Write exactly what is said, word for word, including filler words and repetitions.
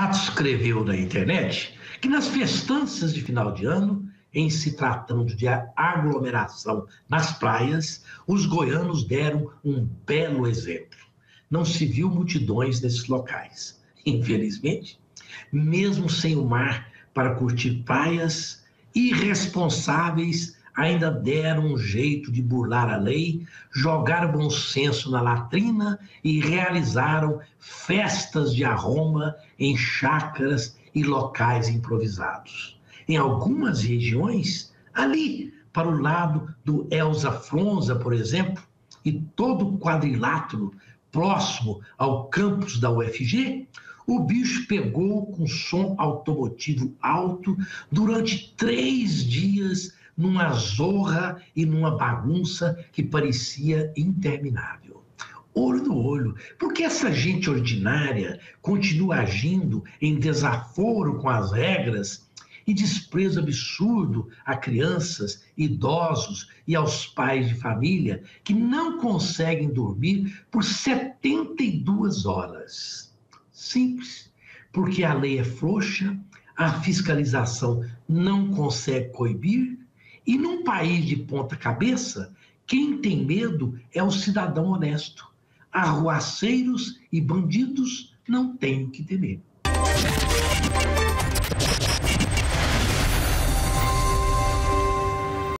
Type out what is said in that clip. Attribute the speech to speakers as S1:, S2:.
S1: Tato escreveu na internet que nas festanças de final de ano, em se tratando de aglomeração nas praias, os goianos deram um belo exemplo. Não se viu multidões nesses locais. Infelizmente, mesmo sem o mar para curtir praias, irresponsáveis ainda deram um jeito de burlar a lei, jogaram bom senso na latrina e realizaram festas de arromba em chácaras e locais improvisados. Em algumas regiões, ali para o lado do Elza Fronza, por exemplo, e todo o quadrilátero próximo ao campus da U F G, o bicho pegou com som automotivo alto durante três dias numa zorra e numa bagunça que parecia interminável. Olho no olho, porque essa gente ordinária continua agindo em desaforo com as regras e desprezo absurdo a crianças, idosos e aos pais de família que não conseguem dormir por setenta e duas horas. Simples, porque a lei é frouxa, a fiscalização não consegue coibir e num país de ponta cabeça, quem tem medo é o cidadão honesto. Arruaceiros e bandidos não têm o que temer.